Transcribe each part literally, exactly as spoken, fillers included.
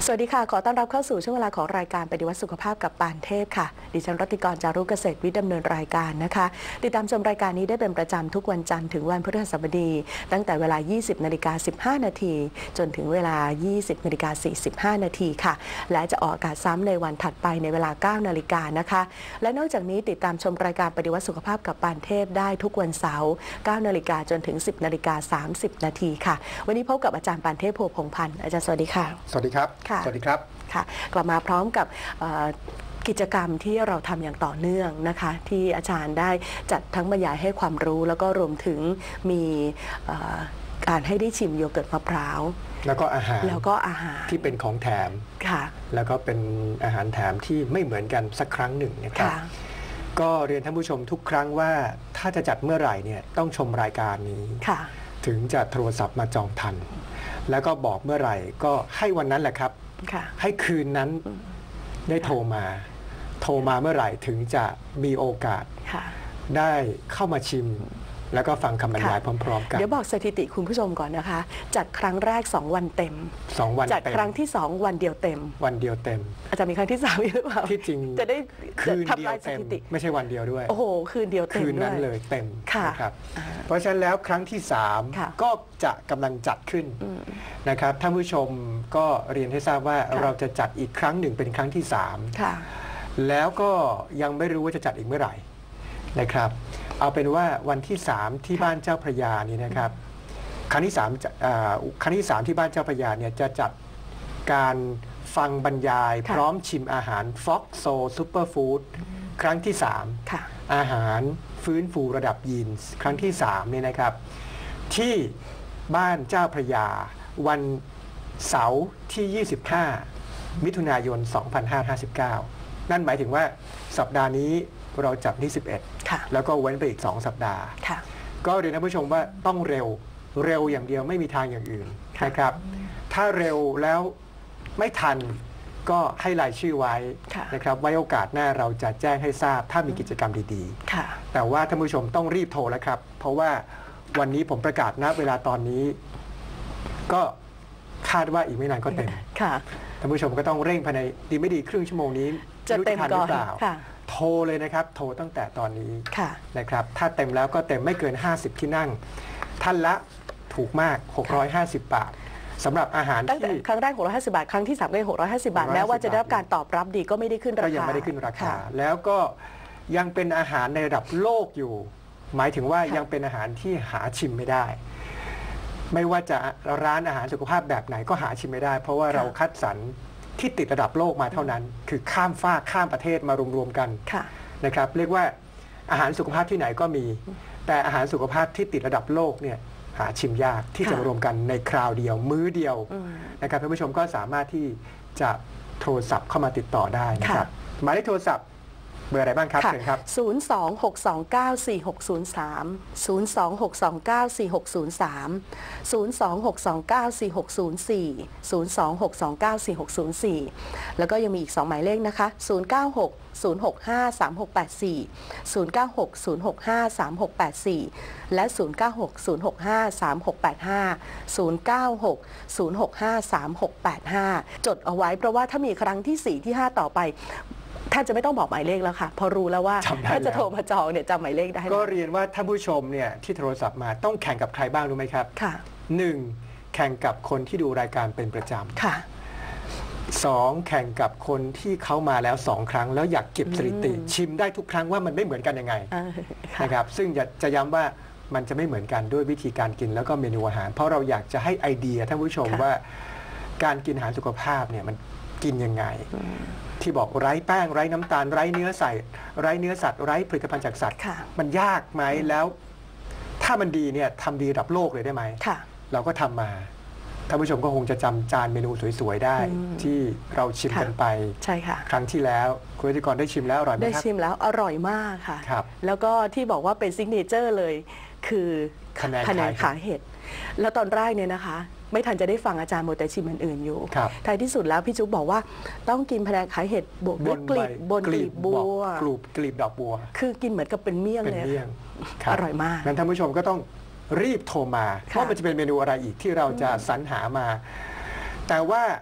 สวัสดีค่ะขอต้อนรับเข้าสู่ช่วงเวลาของรายการปฏิวัติสุขภาพกับปานเทพค่ะดิฉันรัติกรจารุเกษตรวิทย์ดำเนินรายการนะคะติดตามชมรายการนี้ได้เป็นประจำทุกวันจันทร์ถึงวันพฤหัสบดีตั้งแต่เวลา ยี่สิบนาฬิกาสิบห้านาทีจนถึงเวลา ยี่สิบนาฬิกาสี่สิบห้านาทีค่ะและจะออกอากาศซ้ำในวันถัดไปในเวลา เก้านาฬิกานะคะและนอกจากนี้ติดตามชมรายการปฏิวัติสุขภาพกับปานเทพได้ทุกวันเสาร์ เก้านาฬิกาจนถึง สิบนาฬิกาสามสิบนาทีค่ะวันนี้พบกับอาจารย์ปานเทพโพพงษ์พันธ์อาจารย์สวัสดีค่ะสวัสดีครับสวัสดีครับค่ะกลับมาพร้อมกับกิจกรรมที่เราทำอย่างต่อเนื่องนะคะที่อาจารย์ได้จัดทั้งบรรยายให้ความรู้แล้วก็รวมถึงมีการให้ได้ชิมโยเกิร์ตมะพร้าวแล้วก็อาหารแล้วก็อาหารที่เป็นของแถมค่ะแล้วก็เป็นอาหารแถมที่ไม่เหมือนกันสักครั้งหนึ่งนะครับก็เรียนท่านผู้ชมทุกครั้งว่าถ้าจะจัดเมื่อไหร่เนี่ยต้องชมรายการนี้ถึงจะโทรศัพท์มาจองทันแล้วก็บอกเมื่อไหร่ก็ให้วันนั้นแหละครับให้คืนนั้นได้โทรมาโทรมาเมื่อไหร่ถึงจะมีโอกาสได้เข้ามาชิมแล้วก็ฟังคำบรรยายพร้อมๆกันเดี๋ยวบอกสถิติคุณผู้ชมก่อนนะคะจัดครั้งแรกสองวันเต็มสองวันจัดครั้งที่สองวันเดียวเต็มวันเดียวเต็มอาจจะมีครั้งที่สามหรือเปล่าที่จริงจะได้คืนเดียวเต็มไม่ใช่วันเดียวด้วยโอ้โหคืนเดียวเต็มคืนนั้นเลยเต็มนะครับเพราะฉะนั้นแล้วครั้งที่สามก็จะกำลังจัดขึ้นนะครับท่านผู้ชมก็เรียนให้ทราบว่าเราจะจัดอีกครั้งหนึ่งเป็นครั้งที่สามแล้วก็ยังไม่รู้ว่าจะจัดอีกเมื่อไหร่นะครับเอาเป็นว่าวันที่สามที่บ้านเจ้าพระยานี่นะครับครั้งที่สามครั้งที่สามที่บ้านเจ้าพระยาเนี่ยจะจัดการฟังบรรยายพร้อมชิมอาหาร Fox Soul Superfood ครั้งที่สามอาหารฟื้นฟูระดับยีนส์ครั้งที่สามนี่นะครับที่บ้านเจ้าพระยาวันเสาร์ที่ ยี่สิบห้า มิถุนายน สองพันห้าร้อยห้าสิบเก้า นั่นหมายถึงว่าสัปดาห์นี้เราจัดที่สิบเอ็ดแล้วก็เว้นไปอีกสองสัปดาห์ก็เรียนท่านผู้ชมว่าต้องเร็วเร็วอย่างเดียวไม่มีทางอย่างอื่นนะครับถ้าเร็วแล้วไม่ทันก็ให้รายชื่อไว้นะครับไว้โอกาสหน้าเราจะแจ้งให้ทราบถ้ามีกิจกรรมดีๆแต่ว่าท่านผู้ชมต้องรีบโทรแล้วครับเพราะว่าวันนี้ผมประกาศณเวลาตอนนี้ก็คาดว่าอีกไม่นานก็เต็มท่านผู้ชมก็ต้องเร่งภายในดีไม่ดีครึ่งชั่วโมงนี้จะเต็มก่อนโทรเลยนะครับโทรตั้งแต่ตอนนี้นะครับถ้าเต็มแล้วก็เต็มไม่เกินห้าสิบที่นั่งท่านละถูกมากหกร้อยห้าสิบบาทสำหรับอาหารที่ครั้งแรกหกร้อยห้าสิบบาทครั้งที่สามก็หกร้อยห้าสิบบาทแม้ว่าจะได้รับการตอบรับดีก็ไม่ได้ขึ้นราคาก็ยังไม่ได้ขึ้นราคาแล้วก็ยังเป็นอาหารในระดับโลกอยู่หมายถึงว่ายังเป็นอาหารที่หาชิมไม่ได้ไม่ว่าจะร้านอาหารสุขภาพแบบไหนก็หาชิมไม่ได้เพราะว่าเราคัดสรรที่ติดระดับโลกมาเท่านั้นคือข้ามฟากข้ามประเทศมารวมๆกันนะครับเรียกว่าอาหารสุขภาพที่ไหนก็มีแต่อาหารสุขภาพที่ติดระดับโลกเนี่ยหาชิมยากที่จะมารวมกันในคราวเดียวมื้อเดียวนะครับท่านผู้ชมก็สามารถที่จะโทรศัพท์เข้ามาติดต่อได้นะครับหมายเลขโทรศัพท์เบอร์อะไรบ้างครับเชิญครับศูนย์ สอง หก สอง เก้า สี่ หก ศูนย์ สาม ศูนย์ สอง หก สอง เก้า สี่ หก ศูนย์ สาม ศูนย์ สอง หก สอง เก้า สี่ หก ศูนย์ สี่ ศูนย์ สอง หก สอง เก้า สี่ หก ศูนย์ สี่แล้วก็ยังมีอีกสองหมายเลขนะคะศูนย์ เก้า หก ศูนย์ หก ห้า สาม หก แปด สี่ ศูนย์ เก้า หก ศูนย์ หก ห้า สาม หก แปด สี่และศูนย์ เก้า หก ศูนย์ หก ห้า สาม หก แปด ห้า ศูนย์ เก้า หก ศูนย์ หก ห้า สาม หก แปด ห้าจดเอาไว้เพราะว่าถ้ามีครั้งที่สี่ที่ห้าต่อไปท่านจะไม่ต้องบอกหมายเลขแล้วค่ะพอรู้แล้วว่าถ้าจะโทรมาจองเนี่ยจำหมายเลขได้ก็เรียนว่าท่านผู้ชมเนี่ยที่โทรศัพท์มาต้องแข่งกับใครบ้างรู้ไหมครับค่ะหนึ่งแข่งกับคนที่ดูรายการเป็นประจำค่ะสองแข่งกับคนที่เขามาแล้วสองครั้งแล้วอยากเก็บสถิติชิมได้ทุกครั้งว่ามันไม่เหมือนกันยังไงนะครับซึ่งจะจะย้ำว่ามันจะไม่เหมือนกันด้วยวิธีการกินแล้วก็เมนูอาหารเพราะเราอยากจะให้ไอเดียท่านผู้ชมว่าการกินอาหารสุขภาพเนี่ยมันกินยังไงที่บอกไร้แป้งไร้น้ำตาลไร้เนื้อใส่ไร้เนื้อสัตว์ไร้ผลิตภัณฑ์จากสัตว์มันยากไหมแล้วถ้ามันดีเนี่ยทำดีระดับโลกเลยได้ไหมเราก็ทำมาท่านผู้ชมก็คงจะจำจานเมนูสวยๆได้ที่เราชิมกันไปใช่ค่ะครั้งที่แล้วคุณวิทยากรได้ชิมแล้วอร่อยไหมครับได้ชิมแล้วอร่อยมากค่ะแล้วก็ที่บอกว่าเป็นซิกเนเจอร์เลยคือคะแนนขายเห็ดแล้วตอนแรกเนี่ยนะคะไม่ทันจะได้ฟังอาจารย์โมแต่ชิมอื่นๆอยู่ท้ายที่สุดแล้วพี่จุ๊บบอกว่าต้องกินพะแนงขายเห็ดบวกด้วยกลีบบนกลีบบัวกลีบกลีบดอกบัวคือกินเหมือนกับเป็นเมี่ยงเลยอร่อยมากนั้นท่านผู้ชมก็ต้องรีบโทรมาว่ามันจะเป็นเมนูอะไรอีกที่เราจะสรรหามาแต่ว่า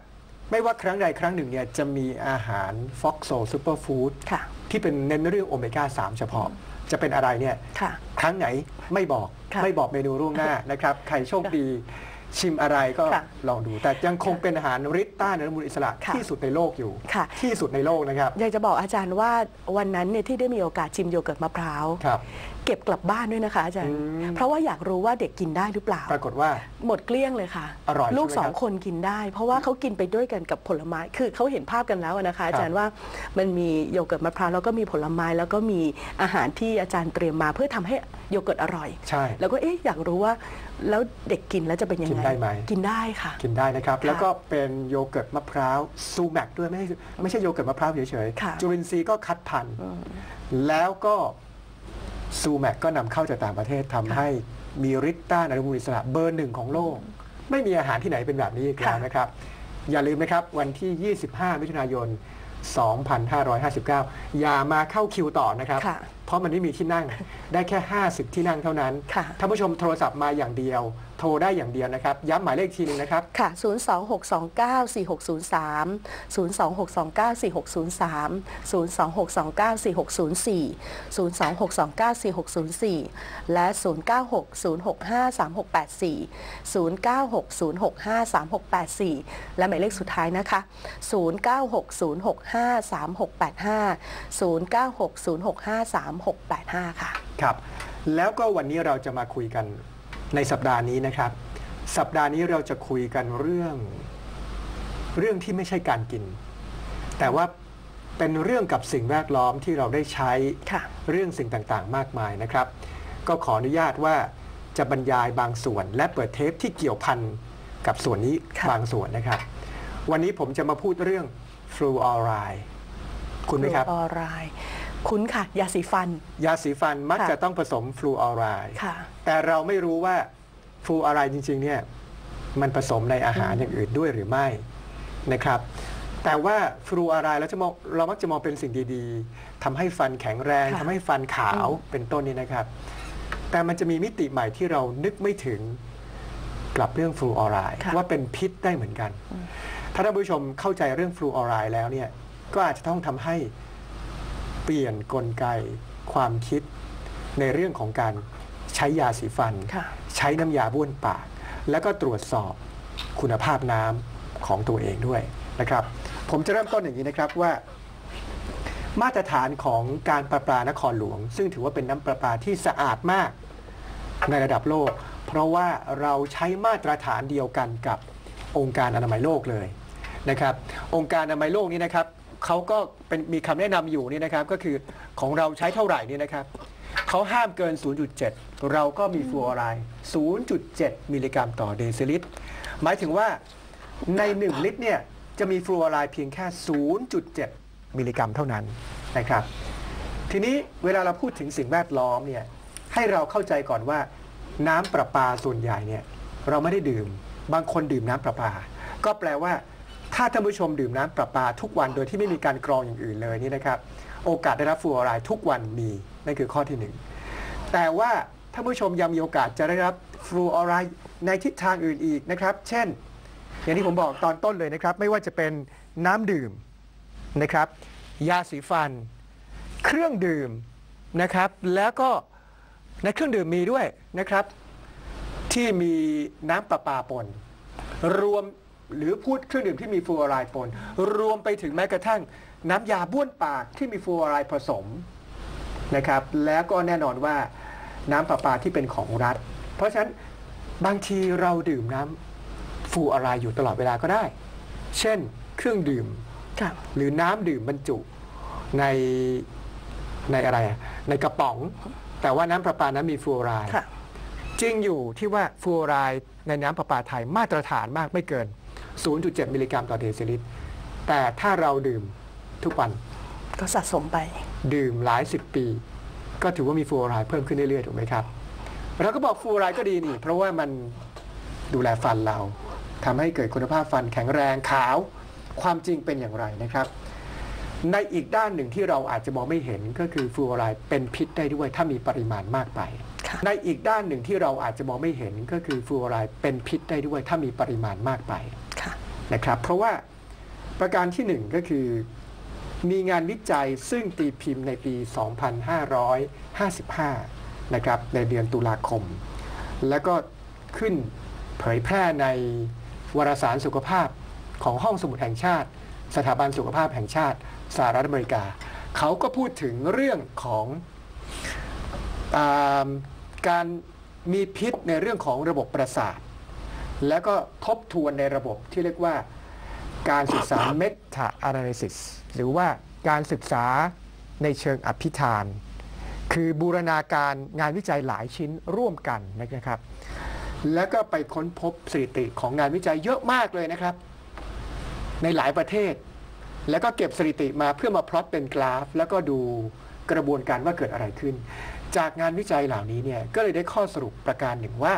ไม่ว่าครั้งใดครั้งหนึ่งเนี่ยจะมีอาหารฟ็อกโซซูเปอร์ฟู้ดที่เป็นเน้นเรื่องโอเมก้าสามเฉพาะจะเป็นอะไรเนี่ยครั้งไหนไม่บอกไม่บอกเมนูล่วงหน้านะครับใครโชคดีชิมอะไรก็ลองดูแต่ยังคงเป็นอาหารฤทธิ์ต้านอนุมูลอิสระที่สุดในโลกอยู่ที่สุดในโลกนะครับอยากจะบอกอาจารย์ว่าวันนั้นเนี่ยที่ได้มีโอกาสชิมโยเกิร์ตมะพร้าวเก็บกลับบ้านด้วยนะคะอาจารย์เพราะว่าอยากรู้ว่าเด็กกินได้หรือเปล่าปรากฏว่าหมดเกลี้ยงเลยค่ะอร่อยลูกสองคนกินได้ เพราะว่าเขากินไปด้วยกันกับผลไม้คือเขาเห็นภาพกันแล้วนะคะอาจารย์ว่ามันมีโยเกิร์ตมะพร้าวแล้วก็มีผลไม้แล้วก็มีอาหารที่อาจารย์เตรียมมาเพื่อทำให้โยเกิร์ตอร่อยใช่แล้วก็เอ๊ะอยากรู้ว่าแล้วเด็กกินแล้วจะเป็นยังไงกินได้ไหมกินได้ค่ะกินได้นะครับแล้วก็เป็นโยเกิร์ตมะพร้าวซูแมกด้วยไม่ใช่ไม่ใช่โยเกิร์ตมะพร้าวเฉยๆจุลินทรีย์ก็คัดพันธุ์แล้วก็ซูแมกก็นำเข้าจากต่างประเทศทำให้มีฤทธิ์ต้านอนุมูลอิสระเบอร์หนึ่งของโลกไม่มีอาหารที่ไหนเป็นแบบนี้อีกแล้วนะครับอย่าลืมนะครับวันที่ยี่สิบห้ามิถุนายนสองพันห้าร้อยห้าสิบเก้าอย่ามาเข้าคิวต่อนะครับเพราะมันไม่มีที่นั่งได้แค่ห้าสิบที่นั่งเท่านั้นท่านผู้ชมโทรศัพท์มาอย่างเดียวโทรได้อย่างเดียวนะครับย้ำหมายเลขทีนึงนะครับค่ะศูนย์ สอง หก สอง เก้า สี่ หก ศูนย์ สาม ศูนย์ สอง หก สอง เก้า สี่ หก ศูนย์ สาม ศูนย์ สอง หก สอง เก้า สี่ หก ศูนย์ สี่ ศูนย์ สอง หก สอง เก้า สี่ หก ศูนย์ สี่ และ ศูนย์ เก้า หก ศูนย์ หก ห้า สาม หก แปด สี่ ศูนย์ เก้า หก ศูนย์ หก ห้า สาม หก แปด สี่ และหมายเลขสุดท้ายนะคะศูนย์ เก้า หก ศูนย์ หก ห้า สาม หก แปด ห้า ศูนย์ เก้า หก ศูนย์ หก ห้า สาม หก แปด ห้าค่ะครับแล้วก็วันนี้เราจะมาคุยกันในสัปดาห์นี้นะครับสัปดาห์นี้เราจะคุยกันเรื่องเรื่องที่ไม่ใช่การกินแต่ว่าเป็นเรื่องกับสิ่งแวดล้อมที่เราได้ใช้เรื่องสิ่งต่างๆมากมายนะครับก็ขออนุญาตว่าจะบรรยายบางส่วนและเปิดเทปที่เกี่ยวพันกับส่วนนี้บางส่วนนะครับวันนี้ผมจะมาพูดเรื่องฟลูออไรด์คุณไหมครับฟลูออไรด์คุ้นค่ะยาสีฟันยาสีฟันมักจะต้องผสมฟลูออไรด์แต่เราไม่รู้ว่าฟลูออไรด์จริงๆเนี่ยมันผสมในอาหารอย่างอื่นด้วยหรือไม่นะครับแต่ว่าฟลูออไรด์เราจะมองเรามักจะมองเป็นสิ่งดีๆทำให้ฟันแข็งแรงทำให้ฟันขาวเป็นต้นนี้นะครับแต่มันจะมีมิติใหม่ที่เรานึกไม่ถึงกับเรื่องฟลูออไรด์ว่าเป็นพิษได้เหมือนกันถ้าท่านผู้ชมเข้าใจเรื่องฟลูออไรด์แล้วเนี่ยก็อาจจะต้องทำให้เปลี่ยนกลไกความคิดในเรื่องของการใช้ยาสีฟันใช้น้ำยาบ้วนปากแล้วก็ตรวจสอบคุณภาพน้ำของตัวเองด้วยนะครับผมจะเริ่มต้นอย่างนี้นะครับว่ามาตรฐานของการประปานครหลวงซึ่งถือว่าเป็นน้ำประปาที่สะอาดมากในระดับโลกเพราะว่าเราใช้มาตรฐานเดียวกันกับองค์การอนามัยโลกเลยนะครับองค์การอนามัยโลกนี้นะครับเขาก็เป็นมีคำแนะนำอยู่นี่นะครับก็คือของเราใช้เท่าไหร่นี่นะครับเขาห้ามเกิน ศูนย์จุดเจ็ด เราก็มีฟลูออไรด์ ศูนย์จุดเจ็ด มิลลิกรัมต่อเดซิลิตรหมายถึงว่าในหนึ่งลิตรเนี่ยจะมีฟลูออไรด์เพียงแค่ ศูนย์จุดเจ็ด มิลลิกรัมเท่านั้นนะครับทีนี้เวลาเราพูดถึงสิ่งแวดล้อมเนี่ยให้เราเข้าใจก่อนว่าน้ำประปาส่วนใหญ่เนี่ยเราไม่ได้ดื่มบางคนดื่มน้ำประปาก็แปลว่าถ้าท่านผู้ชมดื่มน้ำประปาทุกวันโดยที่ไม่มีการกรองอย่างอื่นเลยนี่นะครับโอกาสได้รับฟลูออไรด์ทุกวันมีนั่นคือข้อที่หนึ่งแต่ว่าท่านผู้ชมยังมีโอกาสจะได้รับฟลูออไรด์ในทิศทางอื่นอีกนะครับเช่นอย่างที่ผมบอกตอนต้นเลยนะครับไม่ว่าจะเป็นน้ำดื่มนะครับยาสีฟันเครื่องดื่มนะครับแล้วก็ในเครื่องดื่มมีด้วยนะครับที่มีน้ำประปาปนรวมหรือพูดเครื่องดื่มที่มีฟลูออไรด์ปนรวมไปถึงแม้กระทั่งน้ำยาบ้วนปากที่มีฟลูออไรด์ผสมนะครับแล้วก็แน่นอนว่าน้ำประปาที่เป็นของรัฐเพราะฉะนั้นบางทีเราดื่มน้ำฟลูออไรด์อยู่ตลอดเวลาก็ได้เช่นเครื่องดื่มหรือน้ำดื่มบรรจุในในอะไรในกระป๋องแต่ว่าน้ำประปานั้นมีฟลูออไรด์จริงอยู่ที่ว่าฟลูออไรด์ในน้ำประปาไทยมาตรฐานมากไม่เกิน ศูนย์จุดเจ็ด มิลลิกรัมต่อเดซิลิตรแต่ถ้าเราดื่มทุกวันก็สะสมไปดื่มหลายสิบปีก็ถือว่ามีฟลูออไรด์เพิ่มขึ้นเรื่อยๆถูกไหมครับเราก็บอกฟลูออไรด์ก็ดีนี่เพราะว่ามันดูแลฟันเราทำให้เกิดคุณภาพฟันแข็งแรงขาวความจริงเป็นอย่างไรนะครับในอีกด้านหนึ่งที่เราอาจจะมองไม่เห็นก็คือฟลูออไรด์เป็นพิษได้ด้วยถ้ามีปริมาณมากไปในอีกด้านหนึ่งที่เราอาจจะมองไม่เห็นก็คือฟลูออไรด์เป็นพิษได้ด้วยถ้ามีปริมาณมากไปนะครับเพราะว่าประการที่หนึ่งก็คือมีงานวิจัยซึ่งตีพิมพ์ในปี สองพันห้าร้อยห้าสิบห้า นะครับในเดือนตุลาคมแล้วก็ขึ้นเผยแพร่ในวารสารสุขภาพของห้องสมุดแห่งชาติสถาบันสุขภาพแห่งชาติสหรัฐอเมริกาเขาก็พูดถึงเรื่องของการมีพิษในเรื่องของระบบประสาทแล้วก็ทบทวนในระบบที่เรียกว่าการศึกษา Meta Analysis หรือว่าการศึกษาในเชิงอภิธานคือบูรณาการงานวิจัยหลายชิ้นร่วมกันนะครับแล้วก็ไปค้นพบสถิติของงานวิจัยเยอะมากเลยนะครับในหลายประเทศแล้วก็เก็บสถิติมาเพื่อมาพลอตเป็นกราฟแล้วก็ดูกระบวนการว่าเกิดอะไรขึ้นจากงานวิจัยเหล่านี้เนี่ยก็เลยได้ข้อสรุปประการหนึ่งว่า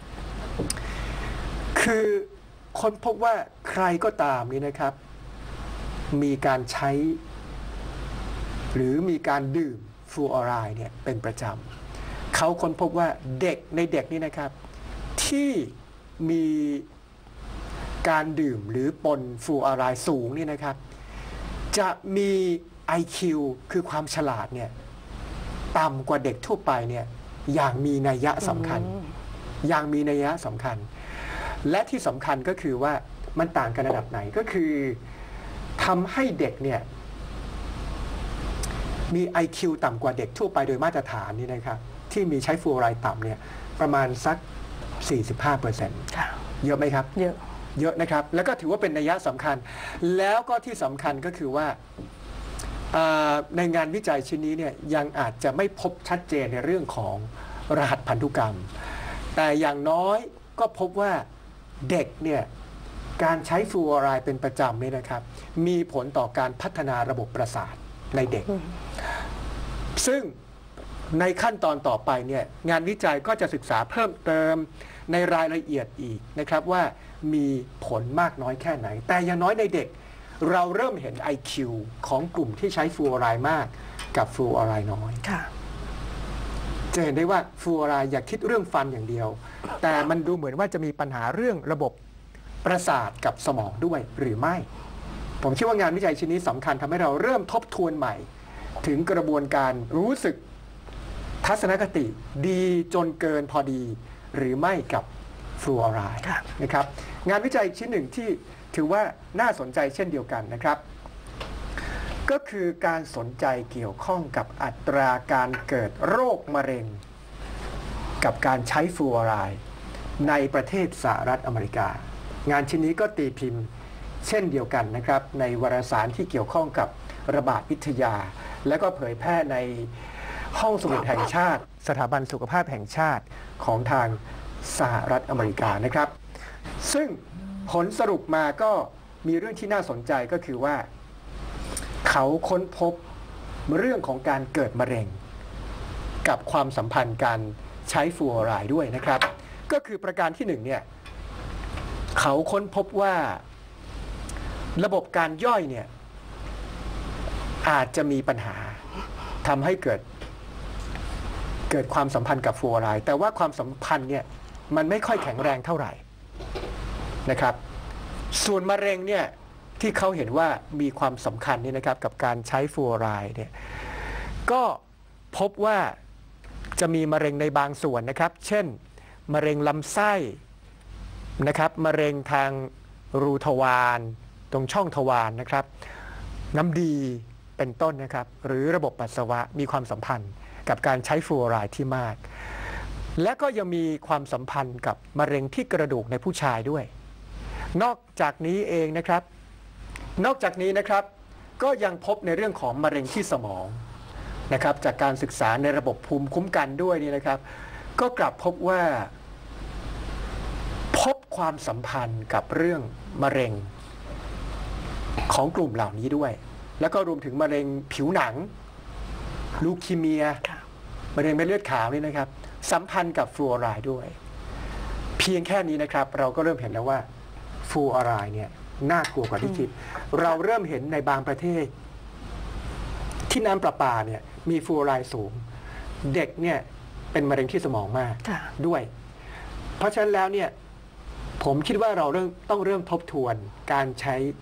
คือค้นพบว่าใครก็ตามนี่นะครับมีการใช้หรือมีการดื่มฟลูออไรด์เนี่ยเป็นประจำเขาค้นพบว่าเด็กในเด็กนี่นะครับที่มีการดื่มหรือปนฟลูออไรด์สูงนี่นะครับจะมี ไอ คิว คือความฉลาดเนี่ยต่ำกว่าเด็กทั่วไปเนี่ยอย่างมีนัยสำคัญอย่างมีนัยสำคัญและที่สำคัญก็คือว่ามันต่างกันระดับไหนก็คือทำให้เด็กเนี่ยมี ไอ คิว ต่ำกว่าเด็กทั่วไปโดยมาตรฐานนี่นะครับที่มีใช้ฟลูออไรด์ต่ำเนี่ยประมาณสัก สี่สิบห้าเปอร์เซ็นต์ เยอะไหมครับเยอะเยอะนะครับแล้วก็ถือว่าเป็นนัยสำคัญแล้วก็ที่สำคัญก็คือว่าในงานวิจัยชิ้นนี้เนี่ยยังอาจจะไม่พบชัดเจนในเรื่องของรหัสพันธุกรรมแต่อย่างน้อยก็พบว่าเด็กเนี่ยการใช้ฟลูออไรด์เป็นประจำเนี่ยนะครับมีผลต่อการพัฒนาระบบประสาทในเด็กซึ่งในขั้นตอนต่อไปเนี่ยงานวิจัยก็จะศึกษาเพิ่มเติมในรายละเอียดอีกนะครับว่ามีผลมากน้อยแค่ไหนแต่อย่างน้อยในเด็กเราเริ่มเห็น ไอ คิว ของกลุ่มที่ใช้ฟลูออไรด์มากกับฟลูออไรด์น้อยจะเห็นได้ว่าฟลูออไรด์อย่าคิดเรื่องฟันอย่างเดียวแต่มันดูเหมือนว่าจะมีปัญหาเรื่องระบบประสาทกับสมองด้วยหรือไม่ผมคิดว่างานวิจัยชิ้นนี้สำคัญทำให้เราเริ่มทบทวนใหม่ถึงกระบวนการรู้สึกทัศนคติดีจนเกินพอดีหรือไม่กับฟลูออไรด์นะครับงานวิจัยชิ้นหนึ่งที่ถือว่าน่าสนใจเช่นเดียวกันนะครับก็คือการสนใจเกี่ยวข้องกับอัตราการเกิดโรคมะเร็งกับการใช้ฟลูออไรด์ในประเทศสหรัฐอเมริกางานชิ้นนี้ก็ตีพิมพ์เช่นเดียวกันนะครับในวารสารที่เกี่ยวข้องกับระบาดวิทยาและก็เผยแพร่ในห้องสมุดแห่งชาติสถาบันสุขภาพแห่งชาติของทางสหรัฐอเมริกานะครับซึ่งผลสรุปมาก็มีเรื่องที่น่าสนใจก็คือว่าเขาค้นพบเรื่องของการเกิดมะเร็งกับความสัมพันธ์การใช้ฟลูออไรด์ด้วยนะครับก็คือประการที่หนึ่งเนี่ยเขาค้นพบว่าระบบการย่อยเนี่ยอาจจะมีปัญหาทำให้เกิดเกิดความสัมพันธ์กับฟลูออไรด์แต่ว่าความสัมพันธ์เนี่ยมันไม่ค่อยแข็งแรงเท่าไหร่นะครับส่วนมะเร็งเนี่ยที่เขาเห็นว่ามีความสำคัญนี่นะครับกับการใช้ฟลูออไรด์เนี่ยก็พบว่าจะมีมะเร็งในบางส่วนนะครับเช่นมะเร็งลำไส้นะครับมะเร็งทางรูทวารตรงช่องทวารนะครับน้ำดีเป็นต้นนะครับหรือระบบปัสสาวะมีความสัมพันธ์กับการใช้ฟลูออไรด์ที่มากและก็ยังมีความสัมพันธ์กับมะเร็งที่กระดูกในผู้ชายด้วยนอกจากนี้เองนะครับนอกจากนี้นะครับก็ยังพบในเรื่องของมะเร็งที่สมองนะครับจากการศึกษาในระบบภูมิคุ้มกันด้วยนี่นะครับก็กลับพบว่าพบความสัมพันธ์กับเรื่องมะเร็งของกลุ่มเหล่านี้ด้วยแล้วก็รวมถึงมะเร็งผิวหนังลูคีเมียมะเร็งเม็ดเลือดขาวนี่นะครับสัมพันธ์กับฟลูออไรด์ด้วยเพียงแค่นี้นะครับเราก็เริ่มเห็นแล้วว่าฟลูออไรด์เนี่ยน่ากลัวกว่าที่คิดเราเริ่มเห็นในบางประเทศที่น้ำประปาเนี่ยมีฟลูออไรด์สูงเด็กเนี่ยเป็นมะเร็งที่สมองมากด้วยเพราะฉะนั้นแล้วเนี่ยผมคิดว่าเราเริ่มต้องเริ่มทบทวนการใช้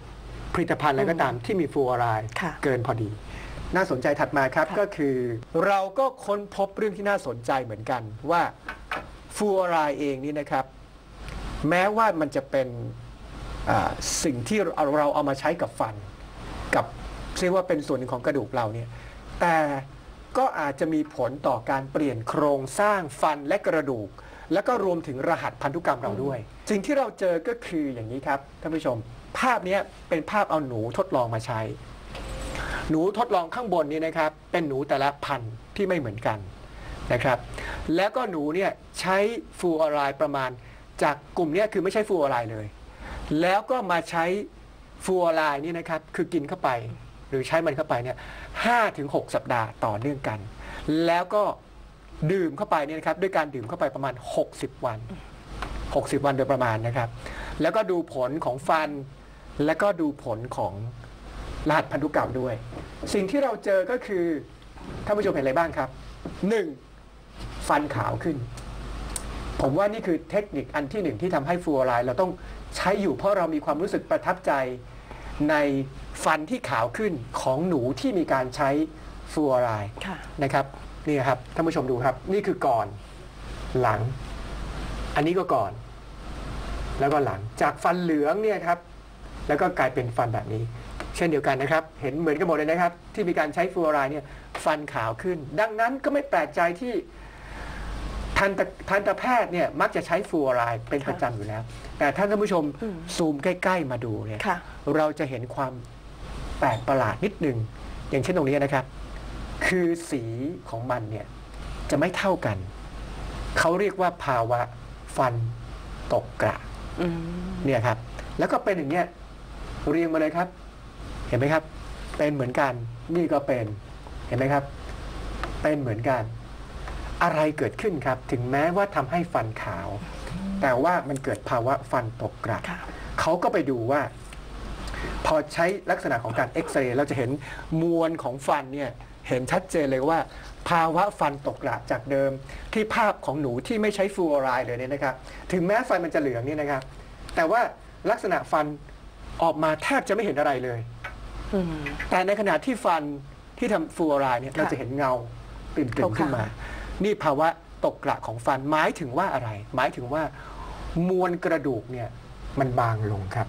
ผลิตภัณฑ์อะไรก็ตามที่มีฟลูออไรด์เกินพอดีน่าสนใจถัดมาครับก็คือเราก็ค้นพบเรื่องที่น่าสนใจเหมือนกันว่าฟลูออไรด์เองนี่นะครับแม้ว่ามันจะเป็นสิ่งที่เราเอามาใช้กับฟันกับเรียกว่าเป็นส่วนหนึ่งของกระดูกเราเนี่ยแต่ก็อาจจะมีผลต่อการเปลี่ยนโครงสร้างฟันและกระดูกแล้วก็รวมถึงรหัสพันธุกรรมเราด้วยสิ่งที่เราเจอก็คืออย่างนี้ครับท่านผู้ชมภาพนี้เป็นภาพเอาหนูทดลองมาใช้หนูทดลองข้างบนนี้นะครับเป็นหนูแต่ละพันธุ์ที่ไม่เหมือนกันนะครับแล้วก็หนูเนี่ยใช้ฟลูออไรด์ประมาณจากกลุ่มนี้คือไม่ใช่ฟลูออไรด์เลยแล้วก็มาใช้ฟลูออไรด์นี่นะครับคือกินเข้าไปหรือใช้มันเข้าไปเนี่ยห้าถึงหกสัปดาห์ต่อเนื่องกันแล้วก็ดื่มเข้าไปเนี่ยนะครับด้วยการดื่มเข้าไปประมาณหกสิบวันหกสิบวันโดยประมาณนะครับแล้วก็ดูผลของฟันแล้วก็ดูผลของรหัสพันธุกรรมด้วยสิ่งที่เราเจอก็คือท่านผู้ชมเห็นอะไรบ้างครับหนึ่งฟันขาวขึ้นผมว่านี่คือเทคนิคอันที่หนึ่งที่ทำให้ฟลูออไรด์เราต้องใช้อยู่เพราะเรามีความรู้สึกประทับใจในฟันที่ขาวขึ้นของหนูที่มีการใช้ฟลูออไรด์นะครับนี่ครับท่านผู้ชมดูครับนี่คือก่อนหลังอันนี้ก็ก่อนแล้วก็หลังจากฟันเหลืองเนี่ยครับแล้วก็กลายเป็นฟันแบบนี้เช่นเดียวกันนะครับเห็นเหมือนกันหมดเลยนะครับที่มีการใช้ฟลูออไรด์เนี่ยฟันขาวขึ้นดังนั้นก็ไม่แปลกใจที่ทันตทันตแพทย์เนี่ยมักจะใช้ฟลูออไรด์เป็นประจำอยู่แล้วแต่ท่านผู้ชมซูมใกล้ๆมาดูเนี่ยเราจะเห็นความแปลกประหลาดนิดนึงอย่างเช่นตรงนี้นะครับคือสีของมันเนี่ยจะไม่เท่ากันเขาเรียกว่าภาวะฟันตกกระเนี่ยครับแล้วก็เป็นอย่างเงี้ยเรียงมาเลยครับเห็นไหมครับเป็นเหมือนกันนี่ก็เป็นเห็นไหมครับเป็นเหมือนกันอะไรเกิดขึ้นครับถึงแม้ว่าทำให้ฟันขาวแต่ว่ามันเกิดภาวะฟันตกกระเขาก็ไปดูว่าพอใช้ลักษณะของการเอ็กซเรย์เราจะเห็นมวลของฟันเนี่ยเห็นชัดเจนเลยว่าภาวะฟันตกกระจากเดิมที่ภาพของหนูที่ไม่ใช้ฟลูออไรด์เลยเนี่ยนะครับถึงแม้ฟันมันจะเหลืองนี่นะครับแต่ว่าลักษณะฟันออกมาแทบจะไม่เห็นอะไรเลยแต่ในขณะที่ฟันที่ทำฟลูออไรด์เนี่ยเราจะเห็นเงาปิ่มๆขึ้นมานี่ภาวะตกกระของฟันหมายถึงว่าอะไรหมายถึงว่ามวลกระดูกเนี่ยมันบางลงครับ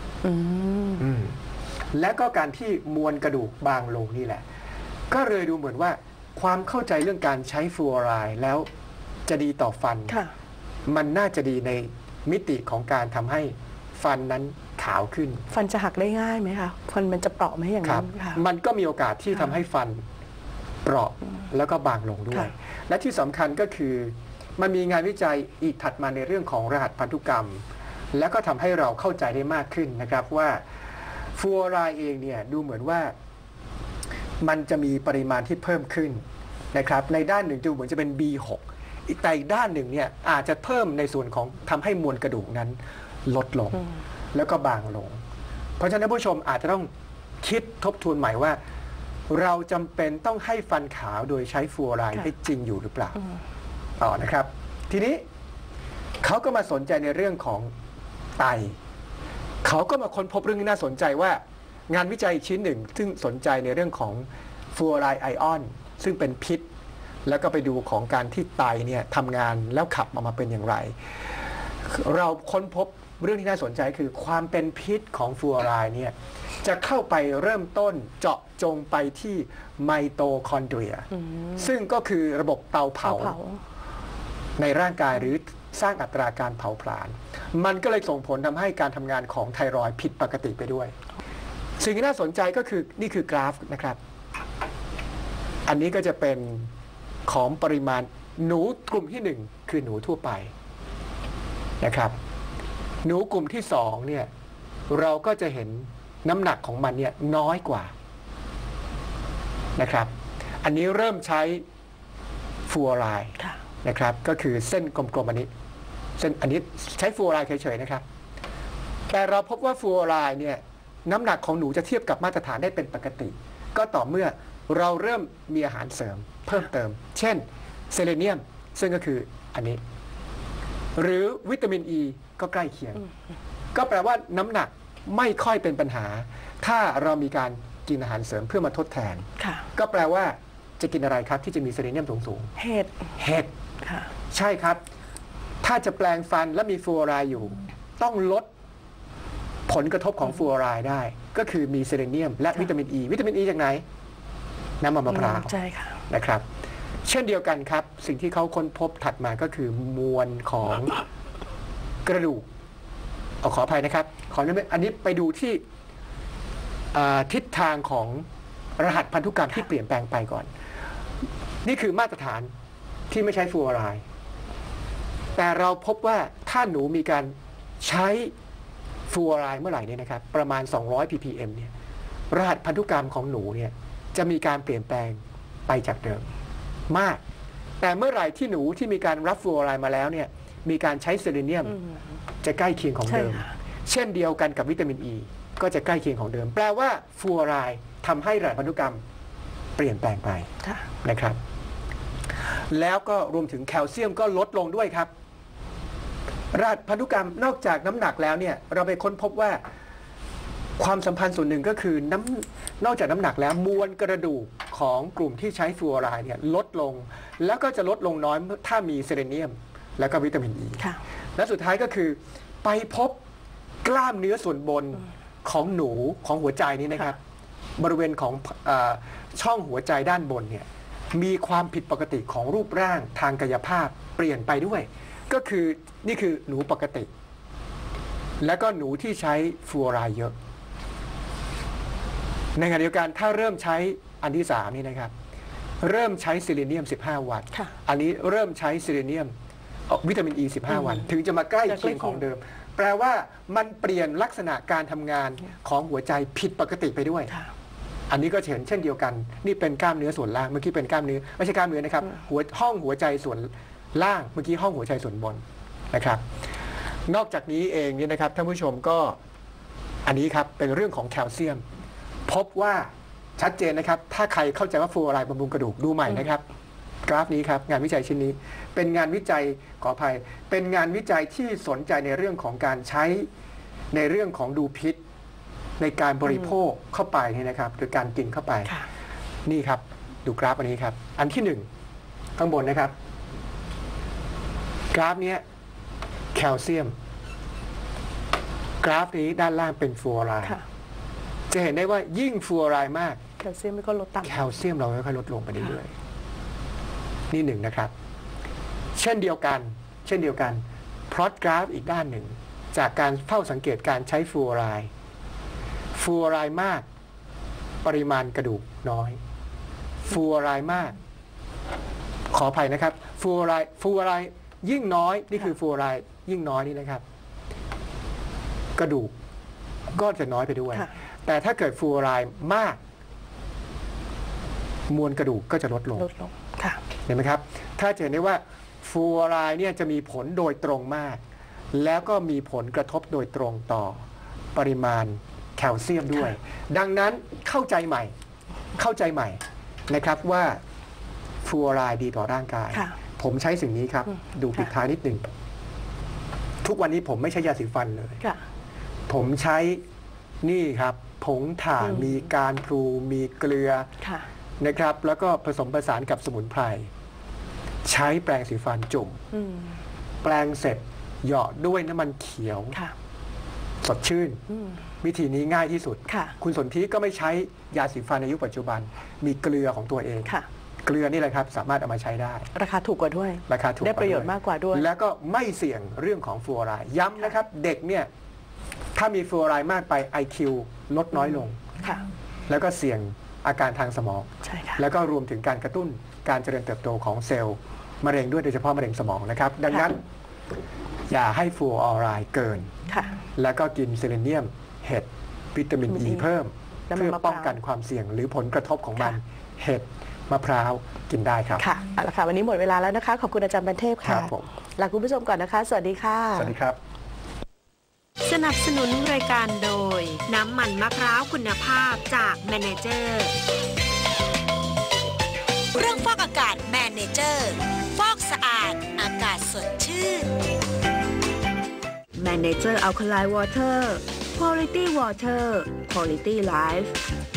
และก็การที่มวลกระดูกบางลงนี่แหละก็เลยดูเหมือนว่าความเข้าใจเรื่องการใช้ฟลูออไรด์แล้วจะดีต่อฟันมันน่าจะดีในมิติของการทำให้ฟันนั้นขาวขึ้นฟันจะหักได้ง่ายไหมคะฟันมันจะเปราะไหมอย่างนั้นค่ะมันก็มีโอกาสที่ทำให้ฟันเปราะแล้วก็บางลงด้วยและที่สำคัญก็คือมันมีงานวิจัยอีกถัดมาในเรื่องของรหัสพันธุกรรมแล้วก็ทำให้เราเข้าใจได้มากขึ้นนะครับว่าฟลูออไรด์เองเนี่ยดูเหมือนว่ามันจะมีปริมาณที่เพิ่มขึ้นนะครับในด้านหนึ่งดูเหมือนจะเป็น บี หก แต่อีกด้านหนึ่งเนี่ยอาจจะเพิ่มในส่วนของทำให้มวลกระดูกนั้นลดลงแล้วก็บางลงเพราะฉะนั้นผู้ชมอาจจะต้องคิดทบทวนใหม่ว่าเราจำเป็นต้องให้ฟันขาวโดยใช้ฟลูออไรด์ให้จริงอยู่หรือเปล่าต่อนะครับทีนี้เขาก็มาสนใจในเรื่องของไตเขาก็มาค้นพบเรื่องที่น่าสนใจว่างานวิจัยชิ้นหนึ่งซึ่งสนใจในเรื่องของฟลูออไรด์ไอออนซึ่งเป็นพิษแล้วก็ไปดูของการที่ไตเนี่ยทำงานแล้วขับออกมาเป็นอย่างไรเราค้นพบเรื่องที่น่าสนใจคือความเป็นพิษของฟลูออไรด์เนี่ยจะเข้าไปเริ่มต้นเจาะจงไปที่ไมโตคอนเดรียซึ่งก็คือระบบเตาเผาในร่างกายหรือสร้างอัตราการเผาผลาญมันก็เลยส่งผลทำให้การทำงานของไทรอยด์ผิดปกติไปด้วยสิ่งที่น่าสนใจก็คือนี่คือกราฟนะครับอันนี้ก็จะเป็นของปริมาณหนูกลุ่มที่หนึ่งคือหนูทั่วไปนะครับหนูกลุ่มที่สองเนี่ยเราก็จะเห็นน้ำหนักของมันเนี่ยน้อยกว่านะครับอันนี้เริ่มใช้ฟลูออไรด์นะครับก็คือเส้นกลมๆอันนี้เส้นอันนี้ใช้ฟลูออไรด์เฉยๆนะครับแต่เราพบว่าฟลูออไรด์เนี่ยน้ำหนักของหนูจะเทียบกับมาตรฐานได้เป็นปกติก็ต่อเมื่อเราเริ่มมีอาหารเสริมเพิ่มเติมเช่นเซเลเนียมซึ่งก็คืออันนี้หรือวิตามินอ e, ีก็ใกล้เคียงก็แปลว่าน้ำหนักไม่ค่อยเป็นปัญหาถ้าเรามีการกินอาหารเสริมเพื่อมาทดแทนก็แปลว่าจะกินอะไรครับที่จะมีเซเลเนียมสูงๆเห็ดเห็ดใช่ครับถ้าจะแปลงฟันและมีฟลูออไรด์อยู่ต้องลดผลกระทบของฟลูออไรด์ได้ก็คือมีเซเลเนียมและวิตามินอ e, ีวิตามินอ e จากไหนน้ำมันมะพร้าวใช่ค่ะนะครับเช่นเดียวกันครับสิ่งที่เขาค้นพบถัดมาก็คือมวลของกระดูกเอาขออภัยนะครับขออันนี้ไปดูที่ทิศทางของรหัสพันธุกรรมที่เปลี่ยนแปลงไปก่อนนี่คือมาตรฐานที่ไม่ใช้ฟลูออไรด์แต่เราพบว่าถ้าหนูมีการใช้ฟลูออไรด์เมื่อไหร่เนี่ยนะครับประมาณสองร้อย พี พี เอ็ม เนี่ยรหัสพันธุกรรมของหนูเนี่ยจะมีการเปลี่ยนแปลงไปจากเดิมมากแต่เมื่อไหร่ที่หนูที่มีการรับฟลูออไรด์มาแล้วเนี่ยมีการใช้เซเลเนียมจะใกล้เคียงของเดิมเช่นเดียวกันกับวิตามินอ e, ีก็จะใกล้เคียงของเดิมแปลว่าฟลูออไรด์ทำให้รหัสพันธุกรรมเปลี่ยนแปลงไปนะครับแล้วก็รวมถึงแคลเซียมก็ลดลงด้วยครับรหัสพันธุกรรมนอกจากน้ำหนักแล้วเนี่ยเราไปค้นพบว่าความสัมพันธ์ส่วนหนึ่งก็คือน้ำนอกจากน้ำหนักแล้วมวลกระดูกของกลุ่มที่ใช้ฟลูออไรด์เนี่ยลดลงแล้วก็จะลดลงน้อยถ้ามีเซเลเนียมแล้วก็วิตามินอ e, ีและสุดท้ายก็คือไปพบกล้ามเนื้อส่วนบนของหนูของหัวใจนี้นะครับบริเวณของช่องหัวใจด้านบนเนี่ยมีความผิดปกติของรูปร่างทางกายภาพเปลี่ยนไปด้วยก็คือนี่คือหนูปกติและก็หนูที่ใช้ฟลูออไรด์เยอะในขณะเดียวกันถ้าเริ่มใช้อันที่สามนี่นะครับเริ่มใช้เซเลเนียมสิบห้าวันอันนี้เริ่มใช้เซเลเนียมวิตามินอ e ีสิบห้าวันถึงจะมาใกล้เคียงของเดิมแปลว่ามันเปลี่ยนลักษณะการทำงานของหัวใจผิดปกติไปด้วยอันนี้ก็เห็นเช่นเดียวกันนี่เป็นกล้ามเนื้อส่วนล่างเมื่อกี้เป็นกล้ามเนื้อไม่ใช่กล้ามเนื้อนะครับหัวห้องหัวใจส่วนล่างเมื่อกี้ห้องหัวใจส่วนบนนะครับนอกจากนี้เองเนี่ยนะครับท่านผู้ชมก็อันนี้ครับเป็นเรื่องของแคลเซียมพบว่าชัดเจนนะครับถ้าใครเข้าใจว่าฟลูออไรด์บำรุงกระดูกดูใหม่นะครับกราฟนี้ครับงานวิจัยชิ้นนี้เป็นงานวิจัยขออภัยเป็นงานวิจัยที่สนใจในเรื่องของการใช้ในเรื่องของดูพิษในการบริโภคเข้าไปนี่นะครับโดยการกินเข้าไปนี่ครับดูกราฟอันนี้ครับอันที่หนึ่งข้างบนนะครับกราฟนี้แคลเซียมกราฟนี้ด้านล่างเป็นฟลูออไรด์จะเห็นได้ว่ายิ่งฟลูออไรด์มากแคลเซียมก็ลดต่ำแคลเซียมเราค่อยๆลดลงไปเรื่อยๆนี่หนึ่งนะครับเช่นเดียวกันเช่นเดียวกันพลอตกราฟอีกด้านหนึ่งจากการเฝ้าสังเกตการใช้ฟลูออไรด์ฟลูออไรด์มากปริมาณกระดูกน้อยฟลูออไรด์มากขออภัยนะครับฟลูออไรด์ฟลูออไรด์ยิ่งน้อยนี่คือฟลูออไรด์ยิ่งน้อยนี่นะครับกระดูกก็จะน้อยไปด้วยแต่ถ้าเกิดฟลูออไรด์มากมวลกระดูกก็จะลดลงลดลงค่ะเห็นไหมครับถ้าเห็นได้ว่าฟลูออไรด์เนี่ยจะมีผลโดยตรงมากแล้วก็มีผลกระทบโดยตรงต่อปริมาณแคลเซียมด้วยดังนั้นเข้าใจใหม่เข้าใจใหม่นะครับว่าฟลูออไรด์ดีต่อร่างกายผมใช้สิ่งนี้ครับดูปิดท้ายนิดหนึ่งทุกวันนี้ผมไม่ใช้ยาสีฟันเลยผมใช้นี่ครับผงถ่านมีการพลูมีเกลือนะครับแล้วก็ผสมผสานกับสมุนไพรใช้แปรงสีฟันจุ่มแปรงเสร็จเหยาะด้วยน้ำมันเขียวสดชื่นวิธีนี้ง่ายที่สุดคุณสนธิก็ไม่ใช้ยาสีฟันในยุคปัจจุบันมีเกลือของตัวเองเกลือนี่แหละครับสามารถเอามาใช้ได้ราคาถูกกว่าด้วยราคาถูกได้ประโยชน์มากกว่าด้วยแล้วก็ไม่เสี่ยงเรื่องของฟลูออไรด์ย้ำนะครับเด็กเนี่ยถ้ามีฟลูออไรด์มากไป ไอ คิว ลดน้อยลงแล้วก็เสี่ยงอาการทางสมองแล้วก็รวมถึงการกระตุ้นการเจริญเติบโตของเซลล์มะเร็งด้วยโดยเฉพาะมะเร็งสมองนะครับดังนั้นอย่าให้ฟลูออไรด์เกินแล้วก็กินเซเลเนียมเห็ดวิตามินอ e ีเพิ่มเพื่อป้องกันความเสี่ยงหรือผลกระทบของมันเห็ดมะพร้าวกินได้ครับค่ะเอาละค่ะวันนี้หมดเวลาแล้วนะคะขอบคุณอาจารย์บรรเทพค่ะลาคุณผู้ชมก่อนนะคะสวัสดีค่ะสวัสดีครับสนับสนุนรายการโดยน้ำมันมะพร้าวคุณภาพจากแมเนเจอร์เรื่องฟอกอากาศแมเนเจอร์ฟอกสะอาดอากาศสดชื่นแมเนเจอร์อัลคาไลน์วอเตอร์ Quality Water Quality Life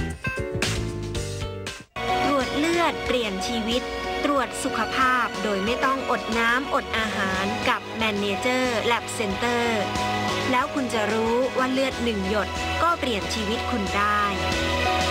ตรวจเลือดเปลี่ยนชีวิตตรวจสุขภาพโดยไม่ต้องอดน้ำอดอาหารกับ Manager Lab Center แล้วคุณจะรู้ว่าเลือดหนึ่งหยดก็เปลี่ยนชีวิตคุณได้